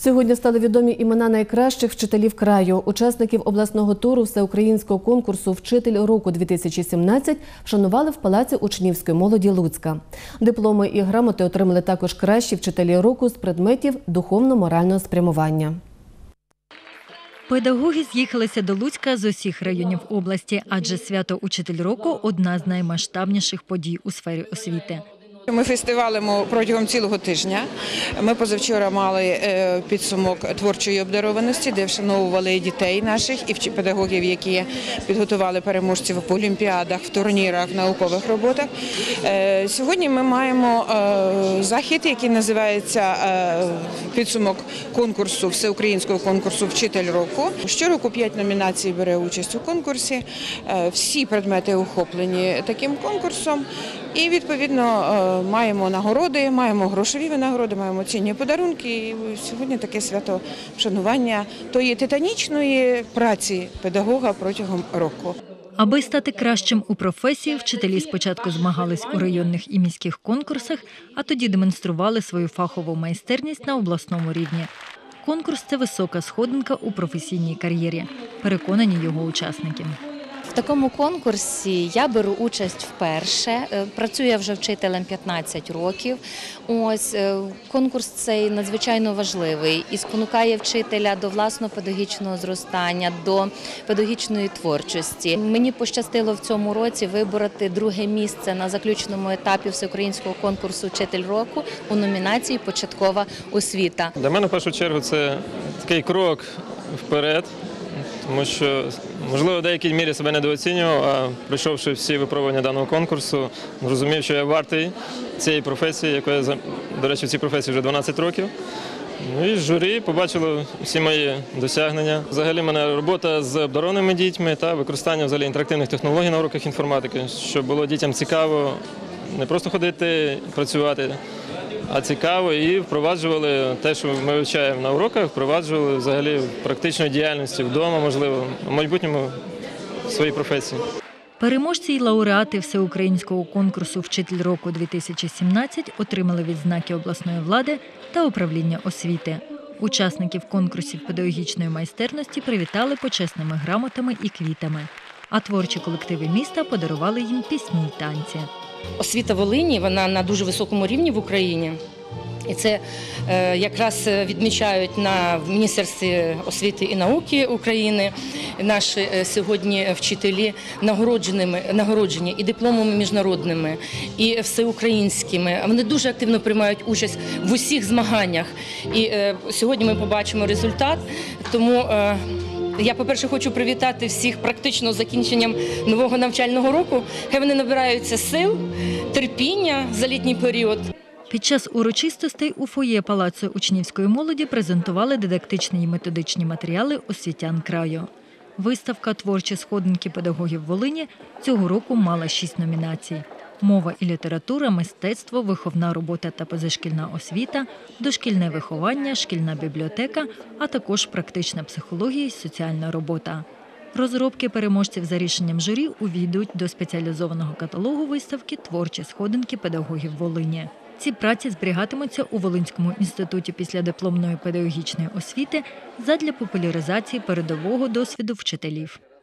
Сьогодні стали відомі імена найкращих вчителів краю. Учасників обласного туру всеукраїнського конкурсу «Вчитель року-2017» вшанували в Палаці учнівської молоді Луцька. Дипломи і грамоти отримали також кращі вчителі року з предметів духовно-морального спрямування. Педагоги з'їхалися до Луцька з усіх районів області, адже свято «Учитель року» – одна з наймасштабніших подій у сфері освіти. Ми фестивалимо протягом цілого тижня. Ми позавчора мали підсумок творчої обдарованості, де вшановували дітей наших і педагогів, які підготували переможців в олімпіадах, в турнірах, в наукових роботах. Сьогодні ми маємо захід, який називається підсумок конкурсу, всеукраїнського конкурсу «Вчитель року». Щороку 5 номінацій бере участь у конкурсі. Всі предмети охоплені таким конкурсом. І, відповідно, маємо нагороди, маємо грошові винагороди, маємо цінні подарунки. І сьогодні таке свято вшанування тої титанічної праці педагога протягом року. Аби стати кращим у професії, вчителі спочатку змагались у районних і міських конкурсах, а тоді демонстрували свою фахову майстерність на обласному рівні. Конкурс – це висока сходинка у професійній кар'єрі, переконані його учасники. В такому конкурсі я беру участь вперше. Працюю я вже вчителем 15 років. Конкурс цей надзвичайно важливий і спонукає вчителя до власного педагогічного зростання, до педагогічної творчості. Мені пощастило в цьому році вибороти друге місце на заключному етапі всеукраїнського конкурсу «Вчитель року» у номінації «Початкова освіта». Для мене, в першу чергу, це такий крок вперед. Тому що, можливо, в деякій мірі себе недооцінював, а пройшовши всі випробування даного конкурсу, зрозумів, що я вартий цієї професії, якою я, до речі, в цій професії вже 12 років. Ну і журі побачило всі мої досягнення. Взагалі, в мене робота з обдарованими дітьми та використання взагалі інтерактивних технологій на уроках інформатики, щоб було дітям цікаво не просто ходити, працювати, а цікаво, і впроваджували те, що ми вивчаємо на уроках, впроваджували взагалі в практичної діяльності вдома, можливо, в майбутньому в своїй професії. Переможці і лауреати всеукраїнського конкурсу «Вчитель року-2017» отримали відзнаки обласної влади та управління освіти. Учасників конкурсів педагогічної майстерності привітали почесними грамотами і квітами. А творчі колективи міста подарували їм пісні й танці. Освіта Волині, вона на дуже високому рівні в Україні. І це якраз відмічають на Міністерстві освіти і науки України. Наші сьогодні вчителі нагороджені і дипломами міжнародними, і всеукраїнськими. Вони дуже активно приймають участь в усіх змаганнях. І сьогодні ми побачимо результат. Тому я, по-перше, хочу привітати всіх практично з закінченням нового навчального року. Хай вони набираються сил, терпіння за літній період. Під час урочистостей у фоє Палацу учнівської молоді презентували дидактичні і методичні матеріали освітян краю. Виставка «Творчі сходинки педагогів Волині» цього року мала 6 номінацій. Мова і література, мистецтво, виховна робота та позашкільна освіта, дошкільне виховання, шкільна бібліотека, а також практична психологія і соціальна робота. Розробки переможців за рішенням журі увійдуть до спеціалізованого каталогу виставки «Творчі сходинки педагогів Волині». Ці праці зберігатимуться у Волинському інституті післядипломної педагогічної освіти задля популяризації передового досвіду вчителів.